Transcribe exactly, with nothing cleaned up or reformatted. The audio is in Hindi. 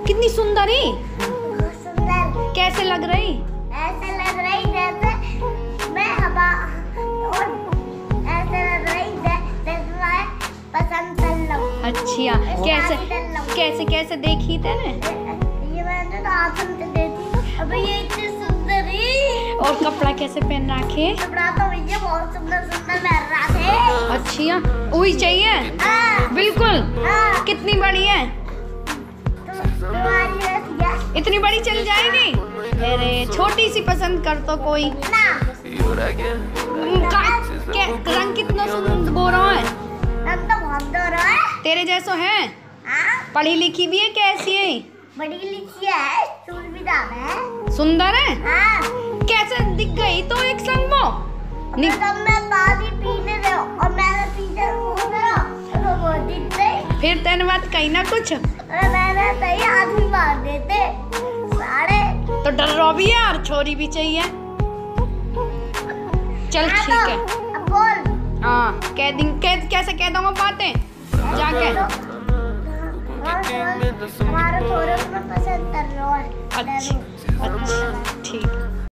कितनी सुंदर है। सुंदर। कैसे लग रही? ऐसे लग रही जैसे मैं हवा, और ऐसे लग रही जैसे मैं पसंद कर लूं। अच्छा, कैसे कैसे कैसे देखी तेने? ये मैंने तो आसम से देखी। अबे ये इतनी सुंदर है। और कपड़ा कैसे पहन रखे? कपड़ा तो भैया बहुत सुंदर सुंदर पहन रखे। अच्छा, वही चाहिए। हाँ। बिल्कुल। हाँ। कितनी बड़ी है? इतनी बड़ी चल जाएगी? अरे छोटी सी पसंद कर तो कोई ना। का, के, रंग कितना सुंदर गोरा है। रंग तो बहुत गोरा है। तेरे जैसो है। हाँ? पढ़ी लिखी भी है? कैसी है? बड़ी लिखी है, स्कूल भी जाना है। सुंदर है। हाँ। कैसे दिख गई तो एक संग वो? तब मैं पानी पीने रहा और मैंने पीछे घूम रहा तो वो दिख गई। फिर तेने बात कही ना कुछ? अरे मैंने सही आदमी मार देते सारे। तो डर रहा भी है यार, छोरी भी चाहिए। चल हाँ ठीक है। तो, अब बोल। हाँ कह दी, कह, कैसे कह दूंगा बातें जाके। हमारे थोड़े को पसंद कर रहा है। अच्छा अच्छा ठीक।